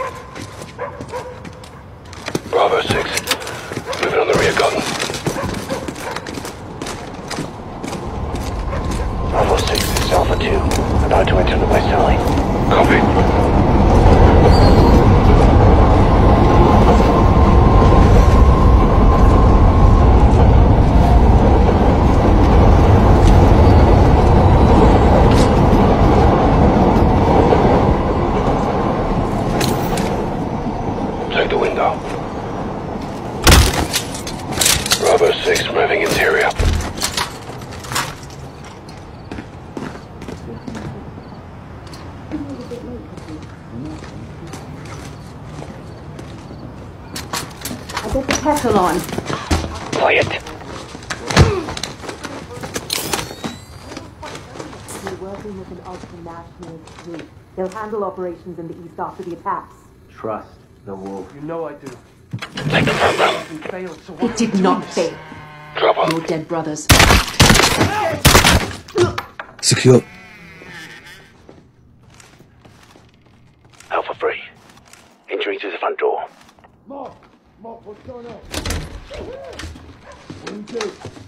Bravo 6. Moving on the rear gun. Bravo 6, this is Alpha 2. About to enter the west alley. Copy. Take the window. Bravo 6, moving interior. I'll get the kettle on. Quiet. We're working with an ultra-national group. They'll handle operations in the east after the attacks. Trust the wolf. You know I do. Take the front row. We failed, so why It did not fail. Drop Your on. dead brothers. Secure. Alpha 3. Entering through the front door. Mark, what's going on? What do you do?